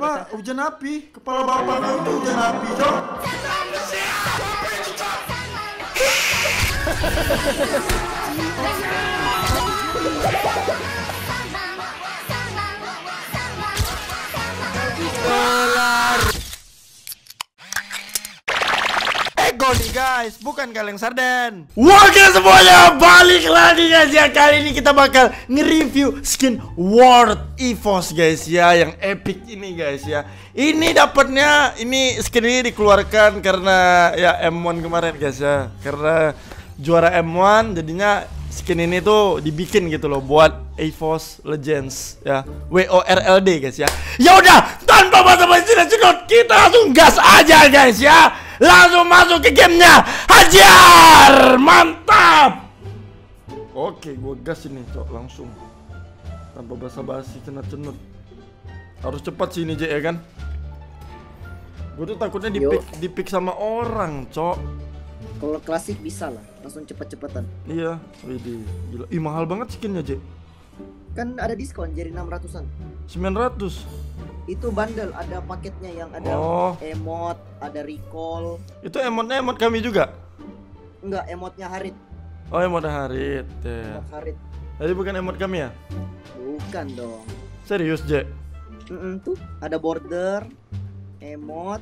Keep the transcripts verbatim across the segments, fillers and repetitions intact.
Apa? Hujan api? Kepala bapak kau itu hujan api, Cok. Ego nih guys, bukan kaleng sarden. Oke semuanya, balik lagi guys ya. Kali ini kita bakal nge-review skin World EVOS guys ya, yang epic ini guys ya. Ini dapatnya, ini skin ini dikeluarkan karena ya M one kemarin guys ya. Karena juara M one jadinya skin ini tuh dibikin gitu loh buat EVOS Legends ya, W O R L D guys ya. Ya udah, tanpa basa-basi dan cedot, kita langsung gas aja guys ya. Langsung masuk ke gamenya, hajar, mantap. Oke, gue gas ini cok, langsung tanpa basa-basi, cenut-cenut. Harus cepat sih ini J ya kan. Gue tuh takutnya dipick, dipick sama orang cok. Kalau klasik bisa lah, langsung cepet-cepetan. Iya, widih, gila. Ih mahal banget skinnya J. Kan ada diskon jadi enam ratusan. sembilan ratus. Itu bundle, ada paketnya yang ada Oh. emot, ada recall. Itu emotnya emot kami juga? Enggak, emotnya Harit. Oh emot Harit ya. Emot Harit. Jadi bukan emot kami ya? Bukan dong. Serius J? Mm-mm, tuh ada border, emot.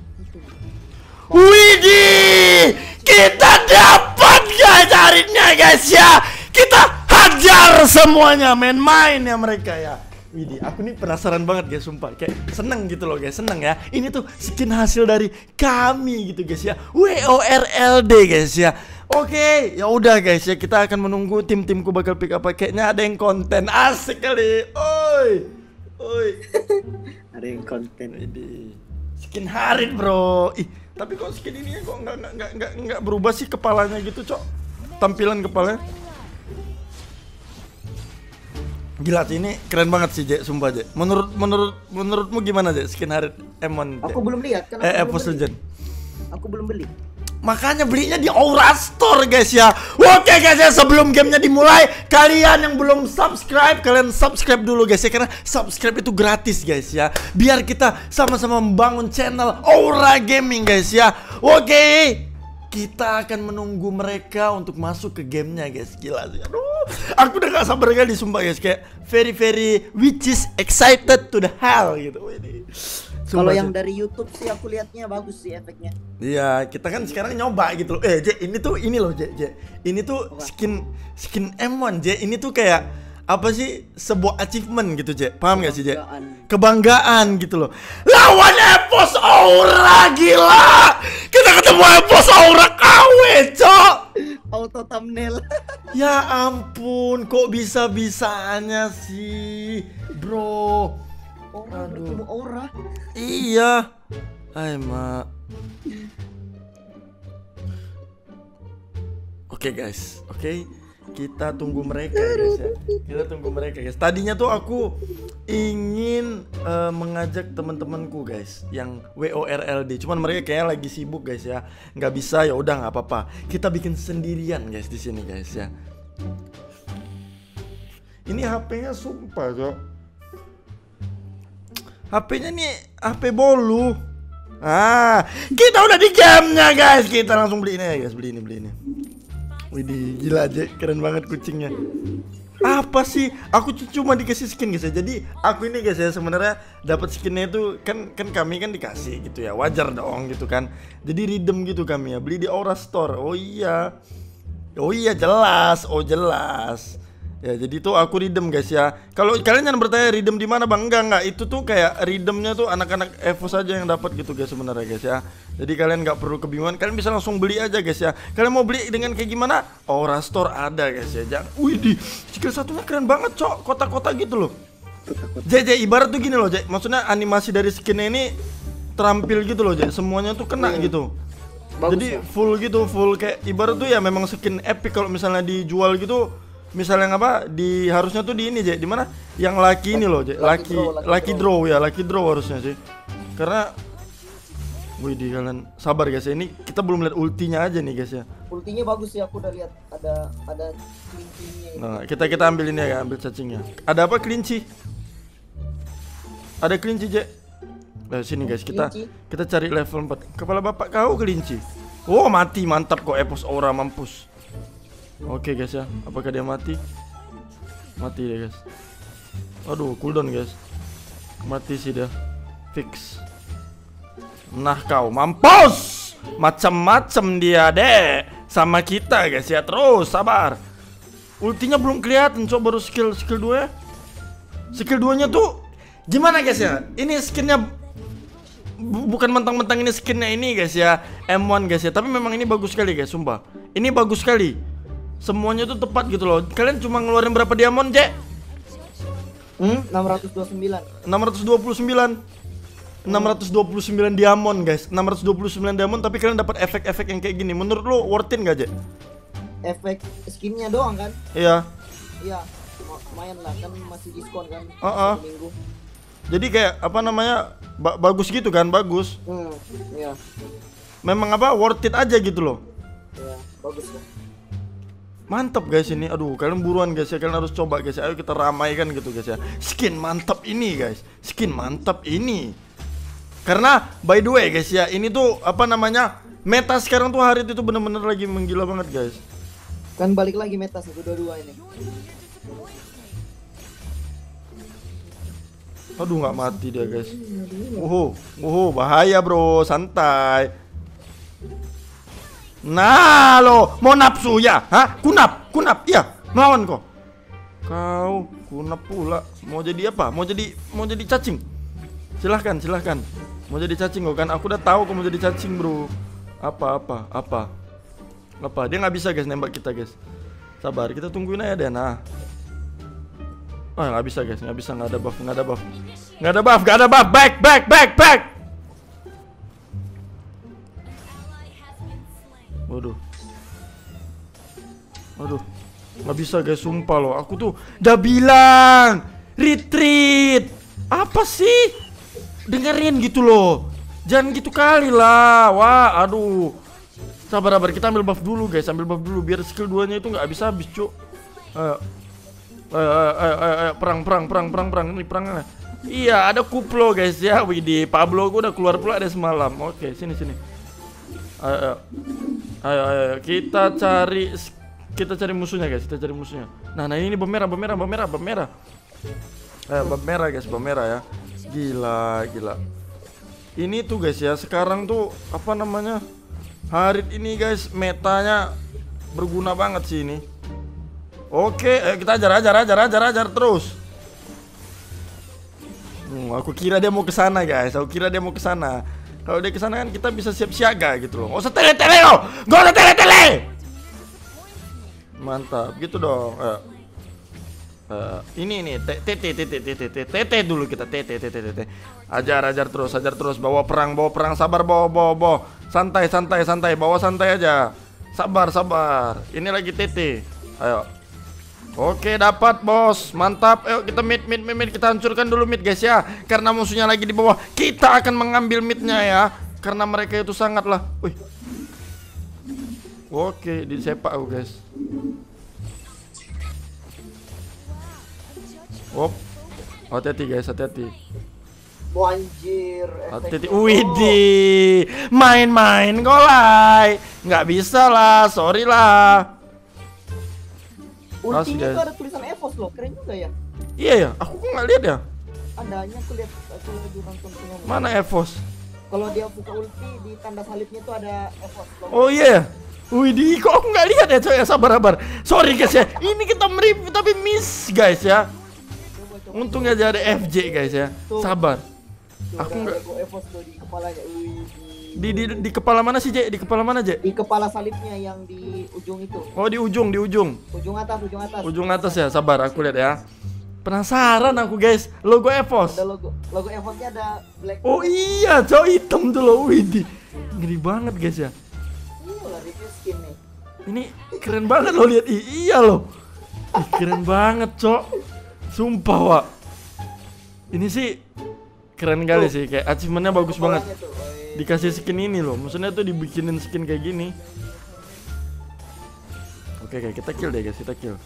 Widih, kita dapat guys Haritnya guys ya. Kita hajar semuanya, main-main ya mereka ya. Widih, aku nih penasaran banget guys, sumpah. Kayak seneng gitu loh guys, seneng ya. Ini tuh skin hasil dari kami gitu guys ya, W O R L D guys ya. Oke, ya udah guys ya, kita akan menunggu tim-timku bakal pick up. Kayaknya ada yang konten asik kali. Oi, oi. Ada yang konten. Widih, skin Harit bro. Ih, tapi kok skin ini kok nggak nggak nggak nggak nggak berubah sih kepalanya gitu cok, tampilan kepalanya. Gila sih, ini keren banget sih J, sumpah J. Menurut menurut menurutmu gimana J skin Harit M one? Aku belum lihat kan. Eh, EVOS Legend. Aku belum beli. Makanya belinya di Aura Store guys ya. Oke guys ya, sebelum gamenya dimulai, kalian yang belum subscribe, kalian subscribe dulu guys ya, karena subscribe itu gratis guys ya. Biar kita sama-sama membangun channel Aura Gaming guys ya. Oke, kita akan menunggu mereka untuk masuk ke gamenya guys. Gila sih, aduh, aku udah gak sabar kali sumpah guys. Kayak very very which is excited to the hell gitu. Kalau yang dari YouTube sih aku lihatnya bagus sih efeknya. Iya, kita kan sekarang nyoba gitu loh. Eh, J, ini tuh ini loh, J, J. Ini tuh skin skin M one, J. Ini tuh kayak apa sih? Sebuah achievement gitu, J. Paham gak sih, J? Kebanggaan gitu loh. Lawan EVOS Aura, gila. Kita ketemu EVOS Aura K W, Cok. Auto thumbnail. Ya ampun, kok bisa-bisanya sih, bro? Aura, bertemu Aura. Iya. Hai, Mak. Oke, guys. Oke. Kita tunggu mereka guys ya. Kita tunggu mereka guys. Tadinya tuh aku ingin uh, mengajak teman-temanku guys yang W O R L D. Cuman mereka kayaknya lagi sibuk guys ya. Nggak bisa, ya udah nggak apa-apa. Kita bikin sendirian guys di sini guys ya. Ini H P-nya sumpah, Cok. H P-nya nih H P bolu. Ah, kita udah di gamenya guys. Kita langsung beli ini ya guys, beli ini, beli ini. Widih, gila aja, keren banget kucingnya. Apa sih? Aku cuma dikasih skin guys ya. Jadi aku ini guys ya sebenarnya dapat skinnya itu kan kan kami kan dikasih gitu ya. Wajar dong gitu kan. Jadi redeem gitu kami ya. Beli di Aura Store. Oh iya. Oh iya jelas. Oh jelas. Ya jadi tuh aku redeem guys ya. Kalau kalian jangan bertanya redeem di mana bang, enggak enggak, itu tuh kayak redeemnya tuh anak-anak EVOS saja yang dapat gitu guys sebenarnya guys ya. Jadi kalian nggak perlu kebingungan, kalian bisa langsung beli aja guys ya. Kalian mau beli dengan kayak gimana? Aura Store ada guys ya. Jangan, wih di skill satunya keren banget cok, kotak-kotak gitu loh. J J ibarat tuh gini loh J, maksudnya animasi dari skinnya ini terampil gitu loh J, semuanya tuh kena hmm. gitu. Bagus, jadi ya? Full gitu, full kayak ibarat tuh ya memang skin epic kalau misalnya dijual gitu. Misalnya apa di harusnya tuh di ini J, di mana? Yang laki ini loh J, laki laki draw, draw ya, laki draw harusnya sih. Karena wih di kalian sabar guys ya, ini kita belum lihat ultinya aja nih guys ya. Ultinya bagus sih, aku udah lihat ada ada klincinya. Nah, kita kita ambil ini ya, ambil cacingnya. Ada apa kelinci? Ada kelinci J? Nah, sini guys, kita Kelinci. kita cari level empat. Kepala bapak kau kelinci. Oh, mati, mantap kok Epos Aura mampus. Oke guys ya, apakah dia mati? Mati dia guys. Aduh, cooldown guys. Mati sih dia. Fix. Nah kau mampus. Macam-macam dia deh sama kita guys ya. Terus sabar. Ultinya belum kelihatan, coba baru skill skill dua. Skill dua-nya tuh gimana guys ya? Ini skinnya bu- bukan mentang-mentang ini skinnya ini guys ya, M satu guys ya. Tapi memang ini bagus sekali guys, sumpah. Ini bagus sekali. Semuanya tuh tepat gitu loh. Kalian cuma ngeluarin berapa diamond, Cek? Hmm, enam ratus dua puluh sembilan. enam ratus dua puluh sembilan. enam ratus dua puluh sembilan diamond guys. enam ratus dua puluh sembilan diamond tapi kalian dapat efek-efek yang kayak gini. Menurut lo worth it enggak, Cek? Efek skinnya doang kan? Iya. Iya, lumayan lah kan masih diskon kan. Uh-uh. Satu minggu. Jadi kayak apa namanya? Ba- bagus gitu kan, bagus. Hmm, iya. Memang apa? Worth it aja gitu loh. Iya, bagus lah. Mantap guys ini. Aduh, kalian buruan guys ya. Kalian harus coba guys ya. Ayo kita ramaikan gitu guys ya. Skin mantap ini guys. Skin mantap ini. Karena by the way guys ya, ini tuh apa namanya? Meta sekarang tuh Harit itu bener-bener lagi menggila banget guys. Kan balik lagi meta satu dua dua ini. Aduh, nggak mati dia guys. Uhu, uhu, bahaya bro, santai. Nah lo, mau nafsu ya? Hah? Kunap, kunap, iya, melawan kok. Kau kunap pula. Mau jadi apa? Mau jadi, mau jadi cacing? Silahkan, silahkan. Mau jadi cacing kok kan? Aku udah tahu kamu jadi cacing bro. Apa, apa, apa? Apa? Dia nggak bisa guys nembak kita guys. Sabar, kita tungguin aja deh. Nah. Ah, nggak bisa guys, nggak bisa, nggak ada buff, nggak ada buff, nggak ada buff, nggak ada buff, back, back, back, back. Waduh, waduh, nggak bisa guys, sumpah loh, aku tuh udah bilang retreat, apa sih? Dengerin gitu loh, jangan gitu kali lah, wah, aduh, sabar, sabar, kita ambil buff dulu guys, ambil buff dulu biar skill duanya itu nggak habis habis cuk. Ayo. Ayo, ayo, ayo, ayo, ayo, perang, perang, perang, perang, perang, ini perangnya. Iya, ada Kuplo guys ya, Widih, Pablo gue udah keluar pula ada semalam. Oke, sini, sini. Ayo, ayo, ayo, ayo, kita cari, kita cari musuhnya guys, kita cari musuhnya. Nah, nah ini bom merah, bom merah, bom merah, bom merah. Ayo, bom merah guys, bom merah ya. Gila, gila. Ini tuh guys ya, sekarang tuh apa namanya? Harit ini guys, metanya berguna banget sih ini. Oke, ayo kita ajar, ajar, ajar, ajar, ajar terus. Hmm, aku kira dia mau ke sana guys. Aku kira dia mau ke sana. Kalau dia ke sana kan kita bisa siap siaga gitu loh. Gak usah tele-tele loh. Gak usah tele-tele. Mantap, gitu dong. Uh, uh, ini nih, t t t t t t t t t dulu kita t t t t t. Ajar, ajar terus, ajar terus. Bawa perang, bawa perang, sabar, bawa, bawa, bawa. Santai, santai, santai. Bawa santai aja. Sabar, sabar. Ini lagi T T. Ayo. Oke, dapat bos, mantap. Ayo kita mid, mid, mid, mid. Kita hancurkan dulu mid guys ya. Karena musuhnya lagi di bawah. Kita akan mengambil midnya ya. Karena mereka itu sangatlah. Wih. Oke, disepak aku guys. Op. Hati-hati guys, hati-hati. Anjir. Hati-hati. Widih, main-main golai. Nggak bisa lah, sorry lah. Ultinya tuh ada tulisan Evos loh, keren juga ya. Iya ya, aku kok nggak lihat ya. Adanya aku lihat, aku lagi nonton punya. Mana Evos? Kalau dia buka ulti di tanda salibnya tuh ada Evos. Oh iya. Widih, kok aku nggak lihat ya coy. Sabar, sabar. Sorry guys ya. Ini kita mereview tapi miss guys ya. Coba, coba, Untung aja ada F J guys ya. Tuh. Sabar. tuh, Aku ada nggak. logo Evos tuh di kepalanya. Wih. Di, di di kepala mana sih, J? Di kepala mana, J? Di kepala salibnya yang di ujung itu. Oh, di ujung, di ujung. Ujung atas, ujung atas. Ujung atas ya. Sabar, aku lihat ya. Penasaran aku guys. Logo Evos. Ada logo, logo Evosnya ada black. Oh iya, cowok hitam tuh loh. Widih. Ngeri banget guys ya. Iya lah, review skin nih. Ini keren banget loh, lihat. I- iya loh. Ih, keren banget, Cok. Sumpah, Wak. Ini sih keren kali sih, kayak achievementnya bagus banget. Kepalanya tuh, woi. Dikasih skin ini loh, maksudnya tuh dibikinin skin kayak gini. Oke, kayak kita kill deh guys, kita kill.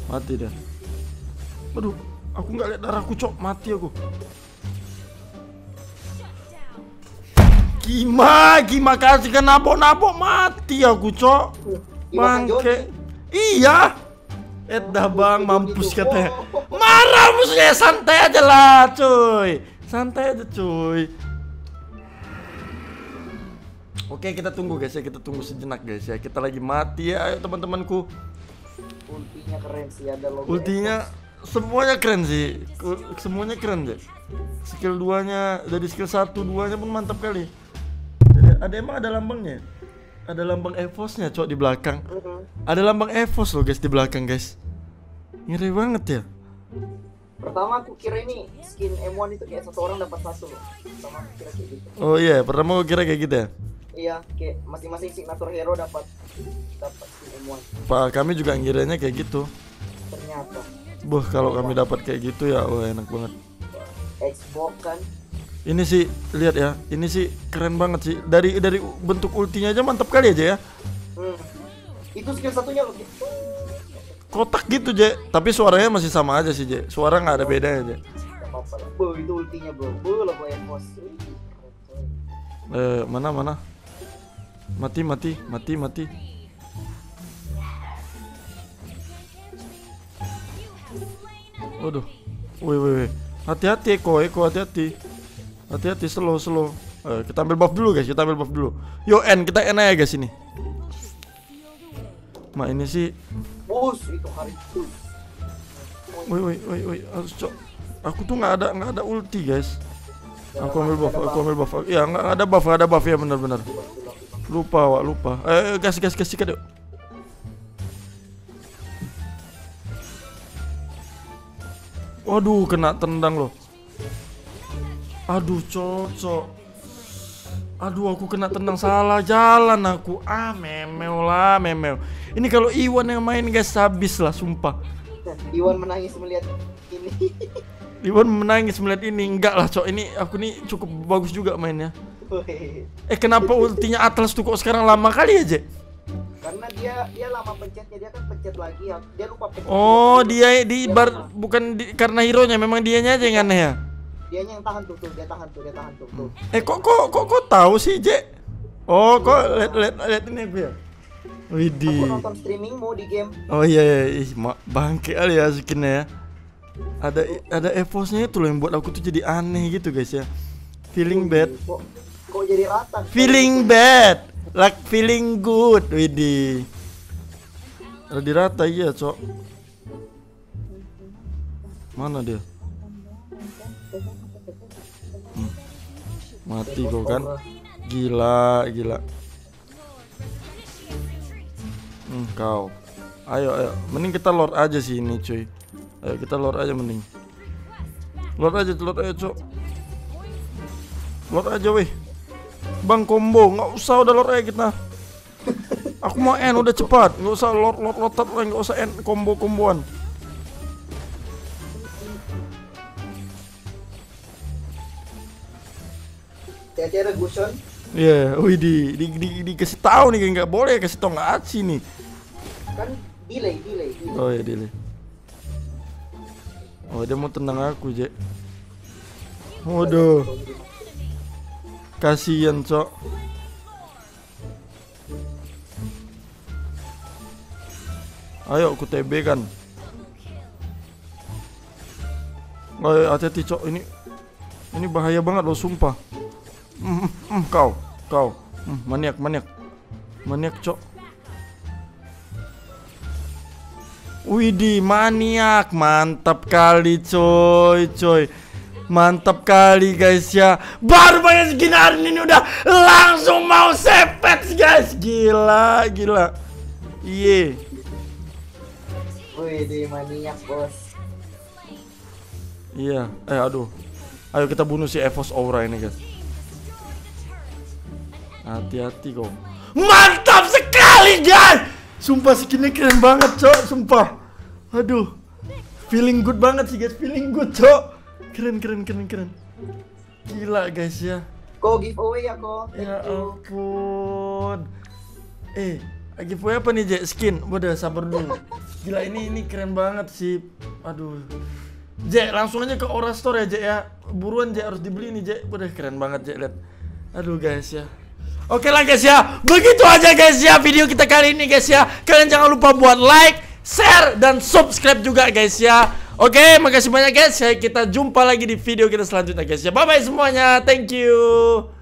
Mati dah. Aduh, aku nggak lihat darahku, cok. Mati aku. Gima, Gima kasih ke nabok-nabok, mati aku, cok. Bangke. Iya. Eh dah bang, mampus katanya. Marah musuhnya, santai aja lah, cuy. Santai aja, cuy. Oke, kita tunggu guys ya, kita tunggu sejenak guys ya. Kita lagi mati ya, ayo teman-temanku. Ultinya keren sih, ada logo. Ultinya semuanya keren sih. Semuanya keren deh. Skill duanya dari skill satu, duanya pun mantap kali. Ada emang ada lambangnya. Ada lambang Evos-nya, cok, di belakang. Ada lambang Evos loh guys di belakang guys. Ngeri banget ya. Pertama aku kira ini skin M satu itu kayak satu orang dapat satu loh. Pertama aku kira kayak gitu. Oh iya, pertama aku kira kayak gitu ya. Iya, kayak masing-masing signature hero dapat dapat skin M satu. Pak, kami juga ngiranya kayak gitu. Ternyata. Boh, kalau kami dapat kayak gitu ya, wah enak banget. Xbox kan. Ini sih lihat ya, ini sih keren banget sih. Dari dari bentuk ultinya aja mantap kali aja ya. Hmm. Itu skill satunya loh. Kotak gitu, Je. Tapi suaranya masih sama aja sih, Je. Suara nggak ada bedanya, Je. Gak apa-apa lah. Bo, itu ultinya, bro. Bo, logo Evos. Eh, mana mana? Mati mati mati mati. Waduh. Woi woi woi. Hati-hati Eko, Eko hati-hati. Hati-hati, slow slow. Eh, kita ambil buff dulu guys, kita ambil buff dulu. Yo N, kita N aja guys ini. Mak ini sih. Bus, itu hari itu. Woi woi woi woi, harus cok. Aku tuh nggak ada nggak ada ulti guys. Aku ambil buff, aku ambil buff. Ya nggak ada buff, nggak ada buff ya benar-benar. Lupa wak, lupa. Eh, gas gas gas sikat yuk. Waduh, kena tendang loh. Aduh, cocok. Aduh, aku kena tendang salah jalan aku. Ah, memeo lah, memeo. Ini kalau Iwan yang main guys, habis lah, sumpah. Iwan menangis melihat ini. Iwan menangis melihat ini. Enggak lah, cok. Ini aku nih cukup bagus juga mainnya. Eh, kenapa ultinya Atlas tuh kok sekarang lama kali aja? Karena dia dia lama pencetnya, dia kan pencet lagi ya. Dia lupa pencet. Oh, dia di bar bukan di, karena hero-nya, memang dianya aja yang aneh ya. Dianya yang tahan tuh, tuh, dia tahan tuh, dia tahan tuh, tuh. Eh, kok kok kok kok tahu sih, Je? Oh, kok lihat lihat lihat ini aku ya. Widih. Aku nonton streamingmu di game. Oh iya iya, ih, mak bangke kali ya skinnya ya. Ada ada Evos-nya itu loh yang buat aku tuh jadi aneh gitu guys ya. Feeling bad. Kok, kok jadi rata? Feeling bad. Like feeling good. Widih. Ada di rata iya, Cok. Mana dia? Hmm. Mati kok kan. Gila, gila. Hmm, kau. Ayo, ayo. Mending kita lord aja sih ini, cuy. Ayo kita lord aja mending. Lord aja, lord aja, Cok. Lord aja, weh. Bang combo, nggak usah udah lord aja kita. Aku mau N udah cepat, nggak usah lord lord lotat lah, nggak usah N combo komboan. Hati-hati ada Gusion. Iya, yeah, wih di, di, di, dikasih tahu nih, nggak boleh kasih tahu nggak aci nih. Kan delay, delay, delay. Oh ya delay. Oh dia mau tendang aku, Je. Waduh. Kasian, Cok. Ayo aku T B kan. Oh, hati-hati, Cok. Ini ini bahaya banget loh, sumpah. Mm, mm, kau, kau. Mm, maniak, maniak. Maniak, Cok. Widih, maniak. Mantap kali, coy, coy. Mantap kali guys ya. Baru banyak skin hari ini udah langsung mau sepet guys. Gila, gila. Iye. Wih, di maniak bos. Iya. Eh aduh. Ayo kita bunuh si Evos Aura ini guys. Hati-hati kok. Mantap sekali guys. Sumpah skinnya keren banget, Cok. Sumpah. Aduh. Feeling good banget sih guys. Feeling good, Cok. Keren keren keren keren. Gila guys ya. Kok giveaway ya kok. Ya ampun. Eh, giveaway apa nih, Je? Skin. Udah sabar dulu. Gila, ini ini keren banget sih. Aduh. Jack, langsung aja ke Aura Store ya, Jack ya. Buruan Jack, harus dibeli nih Jack. Udah keren banget Jack, lihat. Aduh guys ya. Oke lah guys ya. Begitu aja guys ya video kita kali ini guys ya. Kalian jangan lupa buat like, share, dan subscribe juga guys ya. Oke, makasih banyak guys ya. Kita jumpa lagi di video kita selanjutnya guys ya. Bye bye semuanya. Thank you.